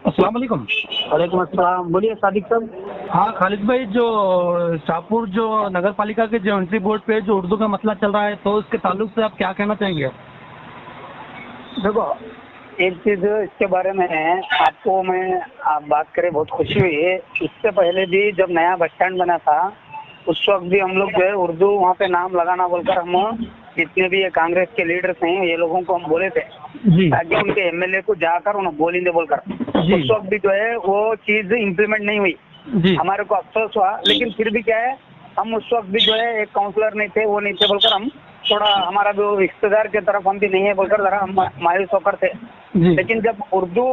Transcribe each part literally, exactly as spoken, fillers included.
अस्सलाम वालेकुम। वालेकुम अस्सलाम। बोलिए सादिक साहब। हाँ खालिद भाई, जो शाहपुर जो नगर पालिका के जो एंट्री बोर्ड पे जो उर्दू का मसला चल रहा है, तो इसके ताल्लुक से आप क्या कहना चाहेंगे? देखो, एक चीज इसके बारे में है, आपको मैं आप बात करें बहुत खुशी हुई है। इससे पहले भी जब नया बस स्टैंड बना था उस वक्त भी हम लोग जो है उर्दू वहाँ पे नाम लगाना बोलकर हम जितने भी ये कांग्रेस के लीडर्स हैं ये लोगों को हम बोले थे ताकि उनके एमएलए को जाकर उन्हें बोलेंगे बोलकर। उस वक्त भी जो है वो चीज इम्प्लीमेंट नहीं हुई। हमारे को अफसोस हुआ, लेकिन फिर भी क्या है, हम उस वक्त भी जो है एक काउंसलर नहीं थे, वो नहीं थे बोलकर हम थोड़ा हमारा जो रिश्तेदार के तरफ हम भी नहीं है बोलकर जरा हम मायूस होकर थे। लेकिन जब उर्दू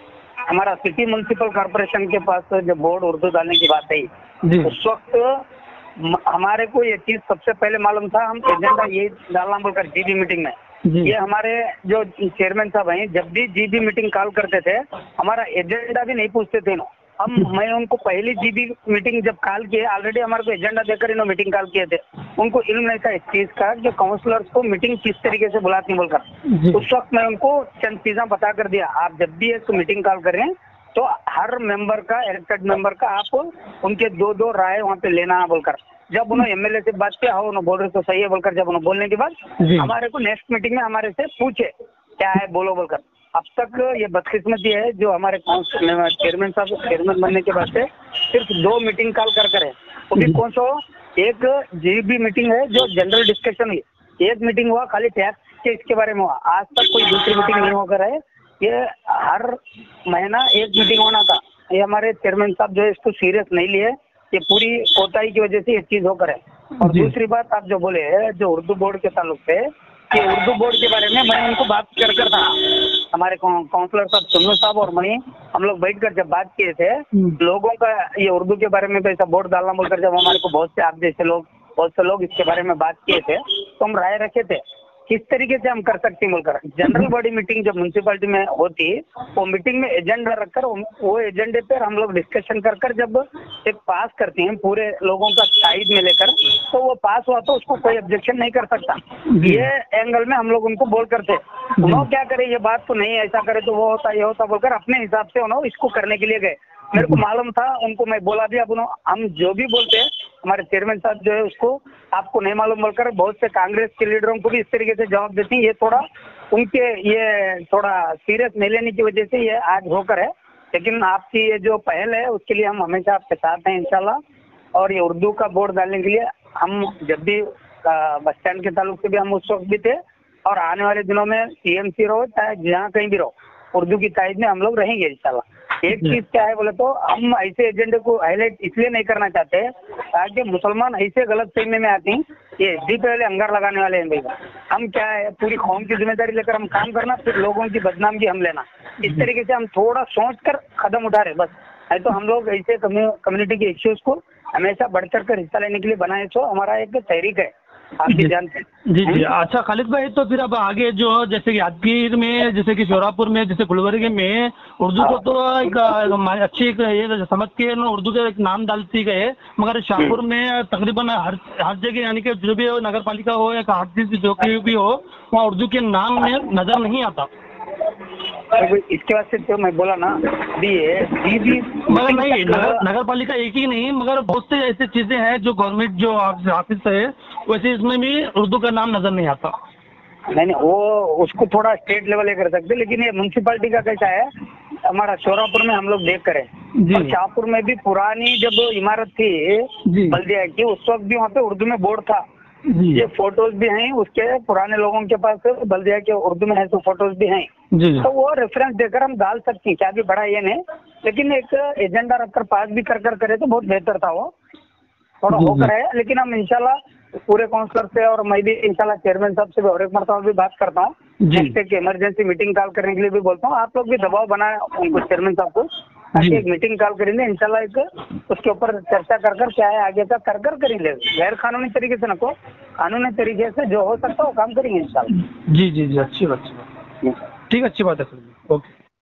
हमारा सिटी म्युनिसिपल कॉर्पोरेशन के पास जब बोर्ड उर्दू डालने की बात आई, उस वक्त हमारे को ये चीज सबसे पहले मालूम था। हम एजेंडा ये डालना बोलकर जीबी मीटिंग में, ये हमारे जो चेयरमैन साहब हैं जब भी जीबी मीटिंग कॉल करते थे हमारा एजेंडा भी नहीं पूछते थे ना। हम मैं उनको पहली जीबी मीटिंग जब कॉल किए, ऑलरेडी हमारे को एजेंडा देकर इन्होंने मीटिंग कॉल किए थे। उनको इल्म नहीं था इस चीज का कि काउंसलर्स को मीटिंग किस तरीके से बुलाती है बोलकर। उस वक्त मैं उनको चंद चीजें बता कर दिया, आप जब भी एक मीटिंग कॉल करें तो हर मेंबर का, इलेक्टेड मेंबर का आप उनके दो दो राय वहाँ पे लेना बोलकर। जब उन्होंने एमएलए से बात किया, हो उन्होंने बोल रहे तो सही है बोलकर, जब उन्होंने बोलने के बाद हमारे को नेक्स्ट मीटिंग में हमारे से पूछे क्या है बोलो बोलकर। अब तक ये बदकिस्मती है जो हमारे चेयरमैन साहब चेयरमैन बनने के बाद से सिर्फ दो मीटिंग कॉल कर कर है, वो भी कौन सा, एक जीबी मीटिंग है जो जनरल डिस्कशन हुई, एक मीटिंग हुआ खाली टैक्स के इसके बारे में हुआ। आज तक कोई दूसरी मीटिंग नहीं होकर है। ये हर महीना एक मीटिंग होना था। ये हमारे चेयरमैन साहब जो है इसको सीरियस नहीं लिए, ये पूरी कोताही की वजह से ये चीज होकर है। और दूसरी बात आप जो बोले जो उर्दू बोर्ड के ताल्लुक से, कि उर्दू बोर्ड के बारे में मैं उनको बात कर कर था, हमारे काउंसलर साहब सुन्नू साहब और मैं हम लोग बैठ कर जब बात किए थे लोगों का ये उर्दू के बारे में ऐसा बोर्ड डालना बोलकर, जब हमारे को बहुत से आप जैसे लोग बहुत से लोग इसके बारे में बात किए थे तो हम राय रखे थे किस तरीके से हम कर सकते हैं बोलकर। जनरल बॉडी मीटिंग जब म्यूनसिपालिटी में होती वो मीटिंग में एजेंडा रखकर वो एजेंडे पर हम लोग डिस्कशन कर कर जब एक पास करते हैं पूरे लोगों का साइड में लेकर, तो वो पास हुआ तो उसको कोई ऑब्जेक्शन नहीं कर सकता। ये एंगल में हम लोग उनको बोल करते उन्होंने क्या करे, ये बात तो नहीं ऐसा करे तो वो होता ये होता बोलकर अपने हिसाब से उन्होंने इसको करने के लिए गए। मेरे को मालूम था, उनको मैं बोला भी, अब हम जो भी बोलते हैं हमारे चेयरमैन साहब जो है उसको आपको नहीं मालूम बोलकर बहुत से कांग्रेस के लीडरों को भी इस तरीके से जवाब देती है। ये थोड़ा उनके ये थोड़ा सीरियस नहीं लेने की वजह से ये आज होकर है। लेकिन आपकी ये जो पहल है उसके लिए हम हमेशा आपके साथ हैं इंशाल्लाह। और ये उर्दू का बोर्ड डालने के लिए हम जब भी बस स्टैंड के ताल्लुक से भी हम उस वक्त भी थे, और आने वाले दिनों में सीएमसी रहो चाहे जहाँ कहीं भी रहो उर्दू की ताइद में हम लोग रहेंगे इंशाल्लाह। एक चीज क्या है बोले तो हम ऐसे एजेंडे को हाईलाइट इसलिए नहीं करना चाहते ताकि मुसलमान ऐसे गलत फहमी में आते हैं ये दी पहले अंगार लगाने वाले हैं भैया। हम क्या है पूरी कौम की जिम्मेदारी लेकर हम काम करना, फिर लोगों की बदनामी हम लेना, इस तरीके से हम थोड़ा सोच कर कदम उठा रहे बस। नहीं तो हम लोग ऐसे कम्युनिटी के इश्यूज को हमेशा बढ़ चढ़ कर हिस्सा लेने के लिए बनाए, तो हमारा एक तहरीक है, आप भी जानते हैं। जी जी। अच्छा खालिद भाई, तो फिर अब आगे जो जैसे कि यादगीर में, जैसे कि शोरापुर में, जैसे गुलबर्गे में उर्दू को तो एक अच्छी ये समझ के उर्दू के एक नाम डालती गए, मगर शाहपुर में तकरीबन हर हर जगह यानी कि जो भी नगर पालिका हो या हर चीज जो भी हो वहाँ उर्दू के नाम में नजर नहीं आता। इसके बाद से तो मैं बोला ना भी दीदी, मगर नहीं नगर नगर पालिका एक ही नहीं, मगर बहुत से ऐसी चीजें हैं जो गवर्नमेंट जो ऑफिस है वैसे इसमें भी उर्दू का नाम नजर नहीं आता। नहीं नहीं वो उसको थोड़ा स्टेट लेवल कर सकते, लेकिन ये म्यूनसिपालिटी का कैसा है, हमारा शोरापुर में हम लोग देख कर है, शाहपुर में भी पुरानी जब इमारत थी बल्दिया की उस वक्त भी वहाँ पे उर्दू में बोर्ड था। ये फोटोज भी हैं उसके, पुराने लोगों के पास बल्दिया के उर्दू में है तो फोटोज भी हैं, तो वो रेफरेंस देकर हम डाल सकते हैं, क्या भी बड़ा ये नहीं। लेकिन एक एजेंडा रखकर पास भी कर कर करे तो बहुत बेहतर था, वो थोड़ा होकर है। लेकिन हम इंशाल्लाह पूरे काउंसलर से और मैं भी इंशाल्लाह चेयरमैन साहब से भी और एक मरतबा भी बात करता हूँ, एक इमरजेंसी मीटिंग कॉल करने के लिए भी बोलता हूँ। आप लोग भी दबाव बनाए उनको चेयरमैन साहब को, ताकि एक मीटिंग कॉल करेंगे इंशाल्लाह, एक उसके ऊपर चर्चा कर कर क्या है आगे का कर कर करेंगे। गैर कानूनी तरीके से न को कानूनी तरीके से जो हो सकता है वो काम करेंगे इंशाल्लाह। जी जी जी, अच्छी बात, ठीक, अच्छी बात है। ओके।